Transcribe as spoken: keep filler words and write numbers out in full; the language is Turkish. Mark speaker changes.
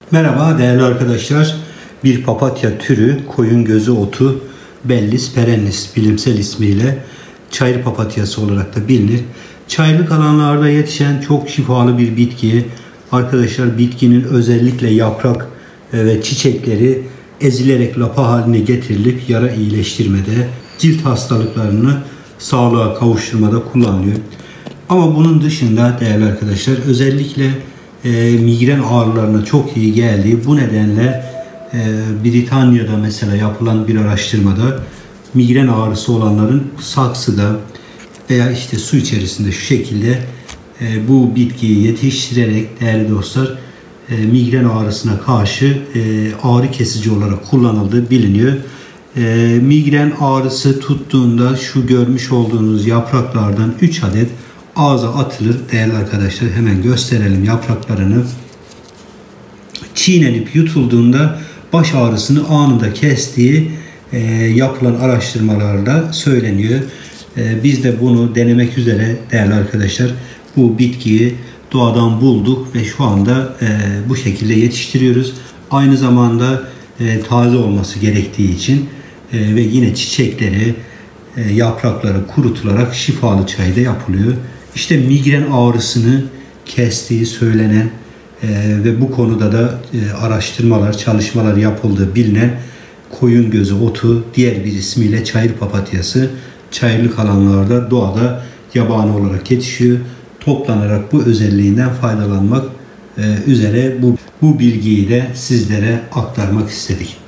Speaker 1: Merhaba değerli arkadaşlar. Bir papatya türü koyun gözü otu Bellis perennis bilimsel ismiyle çayır papatyası olarak da bilinir. Çayırlık alanlarda yetişen çok şifalı bir bitki. Arkadaşlar bitkinin özellikle yaprak ve çiçekleri ezilerek lapa haline getirilip yara iyileştirmede, cilt hastalıklarını sağlığa kavuşturmada kullanılıyor. Ama bunun dışında değerli arkadaşlar özellikle e, migren ağrılarına çok iyi geldiği, bu nedenle e, Britanya'da mesela yapılan bir araştırmada migren ağrısı olanların saksıda veya işte su içerisinde şu şekilde e, bu bitkiyi yetiştirerek değerli dostlar e, migren ağrısına karşı e, ağrı kesici olarak kullanıldığı biliniyor. E, migren ağrısı tuttuğunda şu görmüş olduğunuz yapraklardan üç adet ağza atılır değerli arkadaşlar. Hemen gösterelim yapraklarını. Çiğnenip yutulduğunda baş ağrısını anında kestiği e, yapılan araştırmalarda söyleniyor. E, biz de bunu denemek üzere değerli arkadaşlar bu bitkiyi doğadan bulduk ve şu anda e, bu şekilde yetiştiriyoruz. Aynı zamanda e, taze olması gerektiği için e, ve yine çiçekleri, e, yaprakları kurutularak şifalı çay da yapılıyor. İşte migren ağrısını kestiği söylenen e, ve bu konuda da e, araştırmalar, çalışmalar yapıldığı bilinen koyun gözü otu, diğer bir ismiyle çayır papatyası, çayırlık alanlarda doğada yabani olarak yetişiyor. Toplanarak bu özelliğinden faydalanmak e, üzere bu, bu bilgiyi de sizlere aktarmak istedik.